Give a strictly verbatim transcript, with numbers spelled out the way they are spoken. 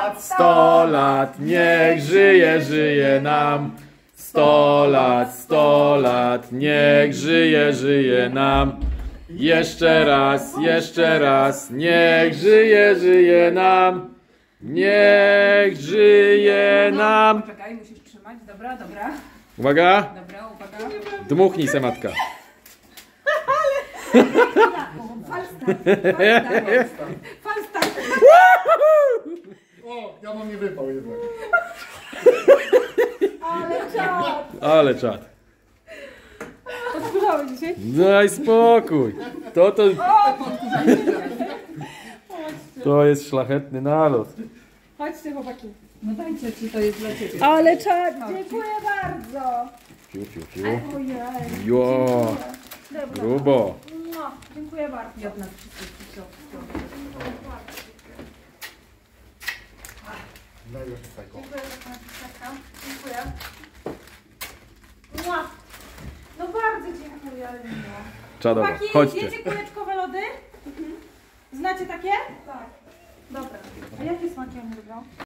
lat, sto lat, niech żyje, żyje nam. Sto lat, sto lat, niech żyje, żyje nam. Jeszcze raz, jeszcze raz, niech żyje, żyje nam. Niech żyje nam. Poczekaj, musisz trzymać. Dobra, dobra. Uwaga. Dobra, uwaga. Dmuchnij se, matka. Falstart. Falstart. O, ja mam nie wypał jednak. Ale czad. Ale czad. Odkurzałeś dzisiaj? Daj spokój. To to... To jest szlachetny nalot. Chodźcie, chłopaki. No dajcie, czy to jest dla ciebie. Ale czad, dziękuję bardzo. Fiu, fiu, fiu. Ojej. Jo, Dobra. grubo. No, dziękuję bardzo. Jedna wszystkich. Daj już tego. Dziękuję za pana pisanka. Dziękuję. Mua. No bardzo dziękuję, ale miło. Czadowo, Chłopaki, chodźcie. wiecie kuleczkowe lody? Znacie takie? Tak. Dobra. A jakie smaki on lubią?